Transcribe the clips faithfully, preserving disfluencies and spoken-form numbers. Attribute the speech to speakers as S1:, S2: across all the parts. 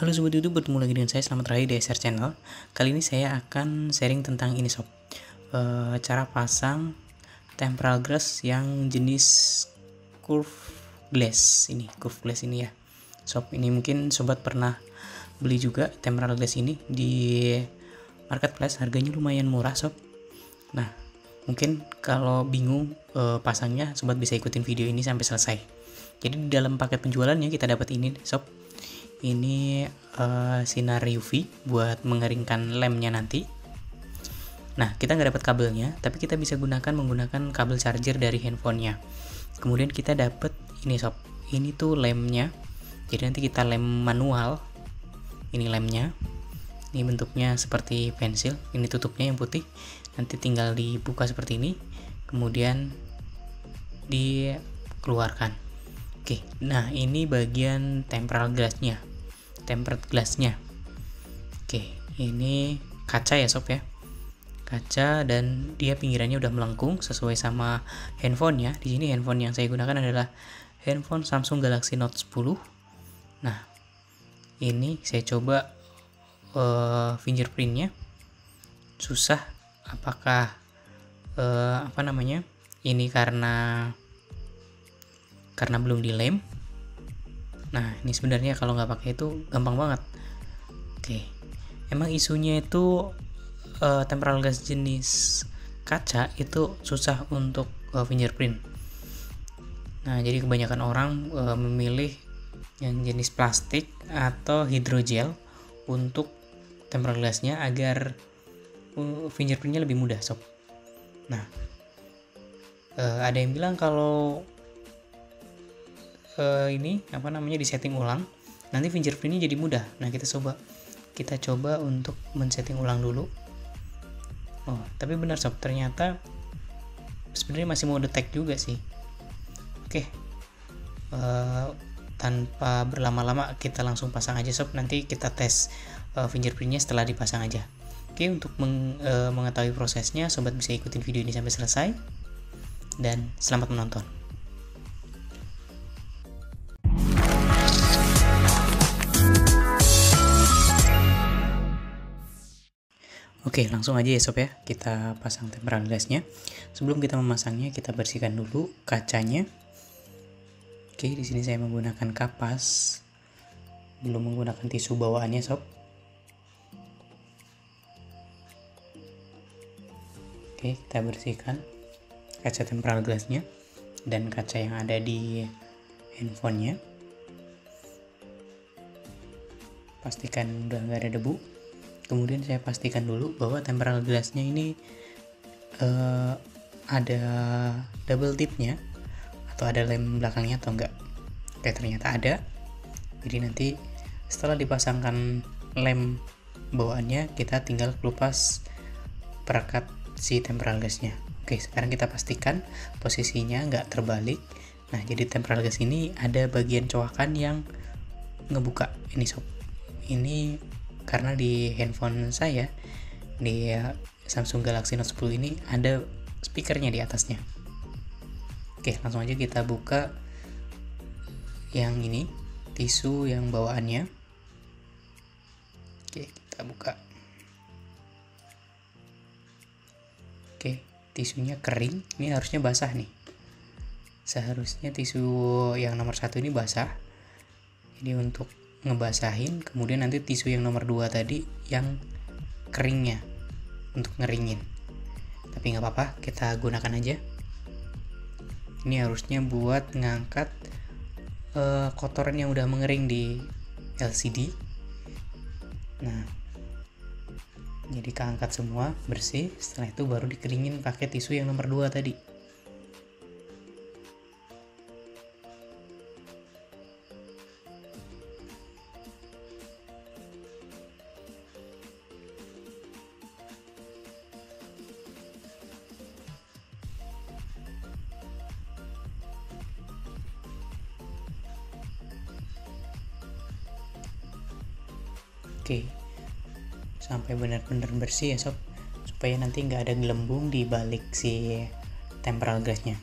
S1: Halo Sobat YouTube, bertemu lagi dengan saya, Selamat Raya di S R Channel. Kali ini saya akan sharing tentang ini sob, e, cara pasang temporal glass yang jenis curve glass ini, curve glass ini ya sob. Ini mungkin sobat pernah beli juga temporal glass ini di marketplace, harganya lumayan murah sob. Nah, mungkin kalau bingung e, pasangnya, sobat bisa ikutin video ini sampai selesai. Jadi di dalam paket penjualannya kita dapat ini sob. Ini uh, sinar U V buat mengeringkan lemnya nanti. Nah, kita nggak dapat kabelnya, tapi kita bisa gunakan menggunakan kabel charger dari handphonenya. Kemudian kita dapat ini sob, ini tuh lemnya. Jadi nanti kita lem manual. Ini lemnya. Ini bentuknya seperti pensil. Ini tutupnya yang putih. Nanti tinggal dibuka seperti ini. Kemudian dikeluarkan. Oke, nah ini bagian temporal glassnya. Tempered glassnya. Oke, ini kaca ya sob ya, kaca, dan dia pinggirannya udah melengkung sesuai sama handphonenya. Di sini handphone yang saya gunakan adalah handphone Samsung Galaxy Note sepuluh. Nah, ini saya coba uh, fingerprintnya susah. Apakah uh, apa namanya? Ini karena karena belum dilem. Nah, ini sebenarnya kalau nggak pakai itu gampang banget. Oke, emang isunya itu uh, temporal glass jenis kaca itu susah untuk uh, fingerprint. Nah, jadi kebanyakan orang uh, memilih yang jenis plastik atau hidrogel untuk temporal glassnya agar uh, fingerprintnya lebih mudah sob. Nah, uh, ada yang bilang kalau Uh, ini apa namanya disetting ulang, nanti fingerprintnya jadi mudah. Nah, kita coba kita coba untuk men-setting ulang dulu. Oh, tapi benar sob, ternyata sebenarnya masih mau detect juga sih. Oke, uh, tanpa berlama-lama kita langsung pasang aja sob. Nanti kita tes uh, fingerprintnya setelah dipasang aja. Oke, untuk meng, uh, mengetahui prosesnya, sobat bisa ikutin video ini sampai selesai. Dan selamat menonton. Oke, langsung aja ya sob ya, kita pasang temporal glassnya. Sebelum kita memasangnya, kita bersihkan dulu kacanya. Oke, di sini saya menggunakan kapas, belum menggunakan tisu bawaannya sob. Oke, kita bersihkan kaca temporal glassnya dan kaca yang ada di handphonenya. Pastikan udah nggak ada debu. Kemudian saya pastikan dulu bahwa temporal glassnya ini uh, ada double tipnya atau ada lem belakangnya atau enggak. Oke, ternyata ada. Jadi nanti setelah dipasangkan lem bawaannya, kita tinggal kelupas perekat si temporal glassnya. Oke, sekarang kita pastikan posisinya nggak terbalik. Nah, jadi temporal glass ini ada bagian coakan yang ngebuka ini sob. Ini karena di handphone saya, di Samsung Galaxy Note sepuluh ini ada speakernya di atasnya. Oke, langsung aja kita buka yang ini, tisu yang bawaannya. Oke, kita buka. Oke, tisunya kering, ini harusnya basah nih. Seharusnya tisu yang nomor satu ini basah. Jadi untuk ngebasahin, kemudian nanti tisu yang nomor dua tadi yang keringnya untuk ngeringin. Tapi nggak apa-apa, kita gunakan aja. Ini harusnya buat ngangkat uh, kotoran yang udah mengering di L C D. Nah, jadi keangkat semua bersih. Setelah itu baru dikeringin pakai tisu yang nomor dua tadi. Oke, sampai benar-benar bersih ya sob, supaya nanti nggak ada gelembung di balik si temporal glassnya.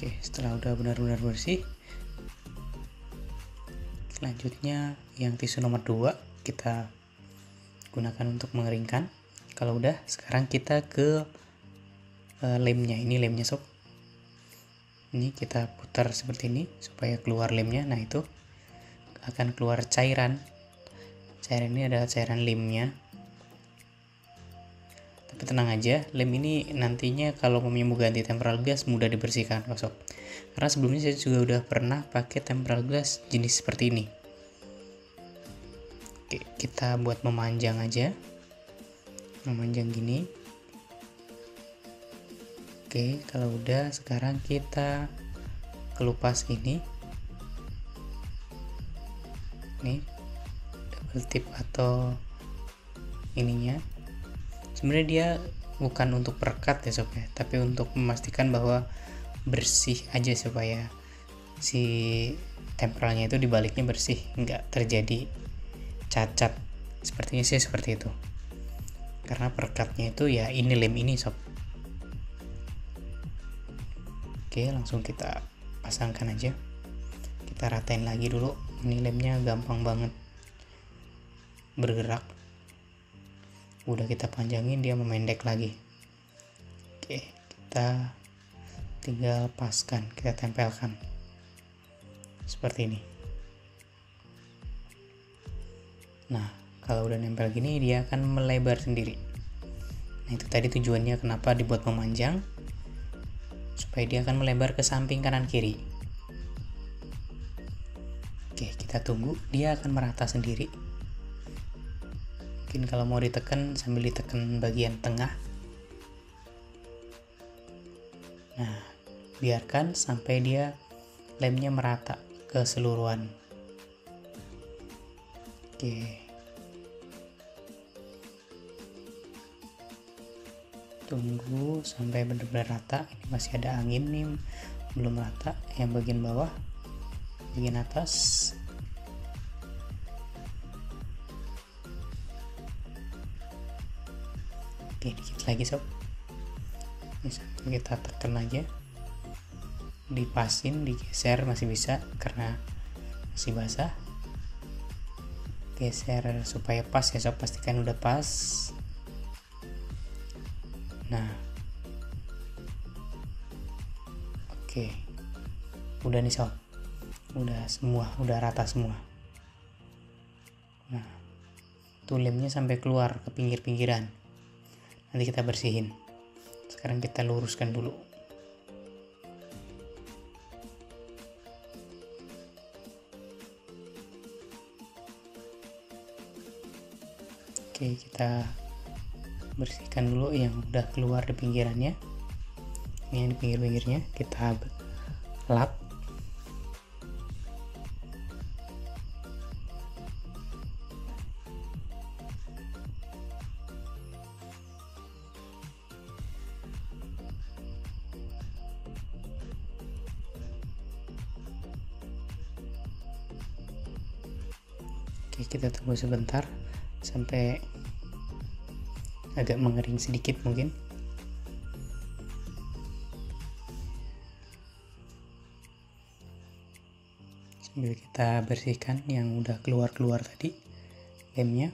S1: Oke, setelah udah benar-benar bersih, selanjutnya yang tisu nomor dua kita gunakan untuk mengeringkan. Kalau udah, sekarang kita ke uh, lemnya. Ini lemnya sob. Ini kita putar seperti ini supaya keluar lemnya. Nah, itu akan keluar cairan. Cairan ini adalah cairan lemnya. Tapi tenang aja, lem ini nantinya kalau mau ganti temperal glass mudah dibersihkan kok sob. Karena sebelumnya saya juga udah pernah pakai temperal glass jenis seperti ini. Oke, kita buat memanjang aja. Memanjang gini. Oke, kalau udah sekarang kita kelupas ini. Nih, double tip atau ininya. Sebenarnya dia bukan untuk perekat ya sob ya, tapi untuk memastikan bahwa bersih aja supaya si temperalnya itu dibaliknya bersih, nggak terjadi cacat. Sepertinya sih seperti itu. Karena perekatnya itu ya ini lem ini sob. Oke, langsung kita pasangkan aja. Kita ratain lagi dulu. Ini lemnya gampang banget bergerak. Udah kita panjangin dia memendek lagi. Oke, kita tinggal paskan, kita tempelkan seperti ini. Nah, kalau udah nempel gini dia akan melebar sendiri. Nah, itu tadi tujuannya kenapa dibuat memanjang, supaya dia akan melebar ke samping kanan kiri. Oke, kita tunggu, dia akan merata sendiri. Mungkin kalau mau ditekan sambil ditekan bagian tengah. Nah, biarkan sampai dia lemnya merata keseluruhan. Oke. Tunggu sampai benar-benar rata. Ini masih ada angin nih, belum rata. Yang bagian bawah, bagian atas. Oke, dikit lagi sob. Bisa kita tekan aja, dipasin, digeser masih bisa karena masih basah. Geser supaya pas ya sob, pastikan udah pas. Nah, oke, udah nih sob, udah semua, udah rata semua. Nah, tuh lemnya sampai keluar ke pinggir-pinggiran. Nanti kita bersihin. Sekarang kita luruskan dulu. Oke, kita bersihkan dulu yang udah keluar di pinggirannya. Ini yang di pinggir-pinggirnya kita lap. Oke, kita tunggu sebentar sampai agak mengering sedikit mungkin. Sambil kita bersihkan yang udah keluar-keluar tadi lemnya.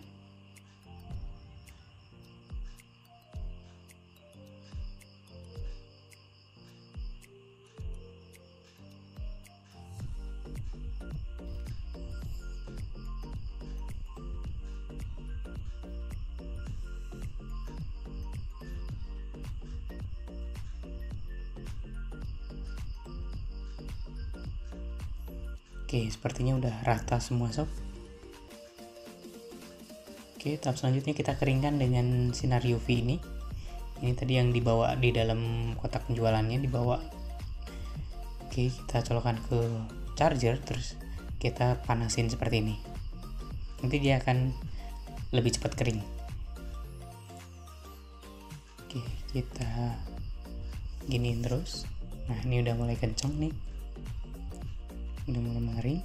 S1: Oke, sepertinya udah rata semua sob. Oke, tahap selanjutnya kita keringkan dengan sinar U V ini. Ini tadi yang dibawa di dalam kotak penjualannya dibawa. Oke, kita colokkan ke charger, terus kita panasin seperti ini. Nanti dia akan lebih cepat kering. Oke, kita giniin terus. Nah, ini udah mulai kenceng nih. Udah mulai mengering.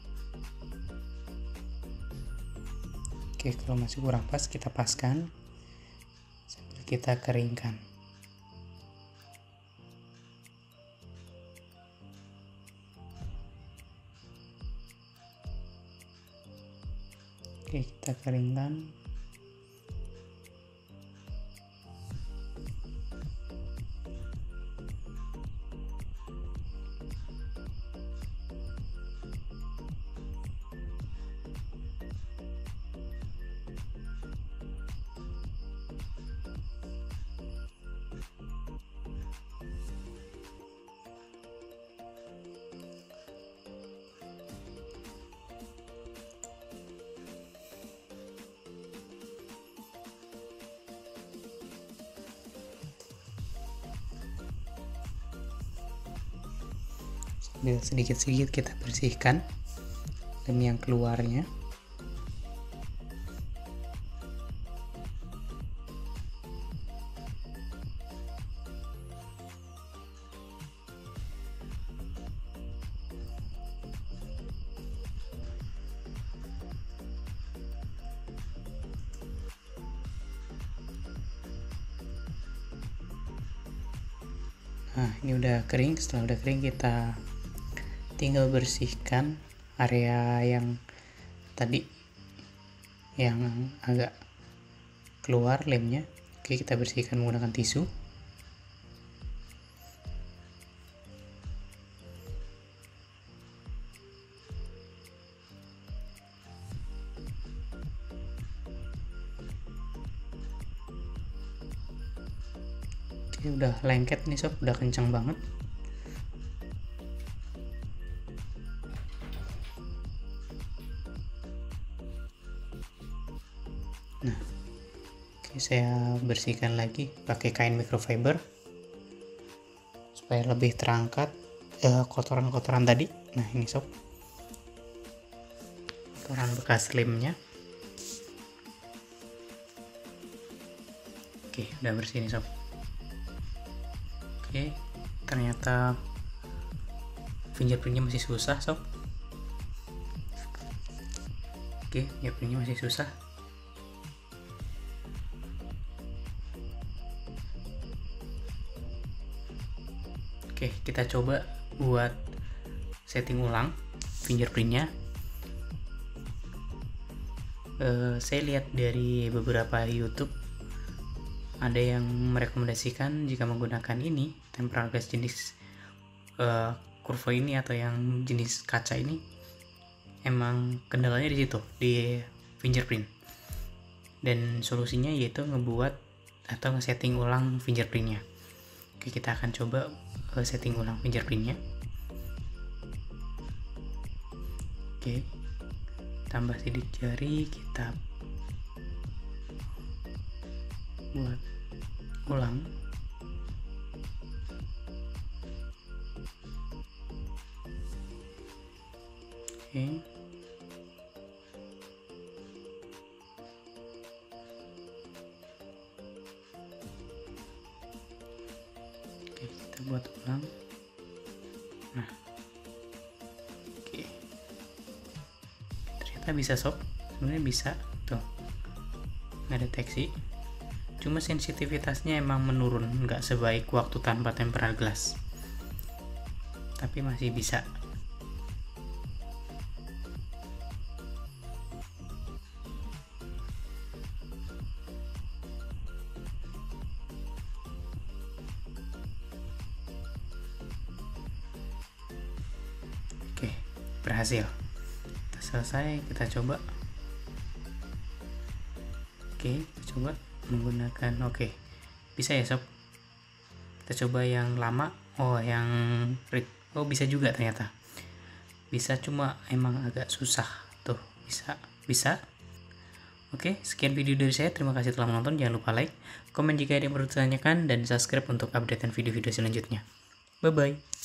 S1: Oke, kalau masih kurang pas kita paskan. kita keringkan. Oke, kita keringkan. Sedikit-sedikit kita bersihkan dan yang keluarnya. Nah, ini udah kering. Setelah udah kering, kita tinggal bersihkan area yang tadi yang agak keluar lemnya. Oke, kita bersihkan menggunakan tisu. Oke, udah lengket nih sob, udah kencang banget. Nah, oke, saya bersihkan lagi pakai kain microfiber supaya lebih terangkat eh, kotoran-kotoran tadi. Nah, ini sob, kotoran bekas lemnya. Oke, udah bersih nih sob. Oke, ternyata fingerprintnya masih susah sob. Oke, fingerprintnya masih susah. Oke, kita coba buat setting ulang fingerprintnya. Uh, saya lihat dari beberapa YouTube ada yang merekomendasikan jika menggunakan ini tempered glass jenis uh, kurva ini atau yang jenis kaca ini, emang kendalanya di situ, di fingerprint. Dan solusinya yaitu ngebuat atau nge-setting ulang fingerprintnya. Oke, kita akan coba uh, setting ulang fingerprintnya. Oke, tambah sidik jari, kita buat ulang. Oke, oke, kita buat ulang. Nah, oke, ternyata bisa sob, sebenarnya bisa tuh, nggak deteksi. Cuma sensitivitasnya emang menurun, nggak sebaik waktu tanpa tempered glass, tapi masih bisa. Oke, berhasil. Kita selesai, kita coba. Oke, kita coba menggunakan, oke, bisa ya sob. Kita coba yang lama. Oh, yang oh bisa juga ternyata bisa, cuma emang agak susah tuh. Bisa bisa Oke, sekian video dari saya. Terima kasih telah menonton. Jangan lupa like, komen jika ada yang perlu ditanyakan, dan subscribe untuk updatean video-video selanjutnya. Bye bye.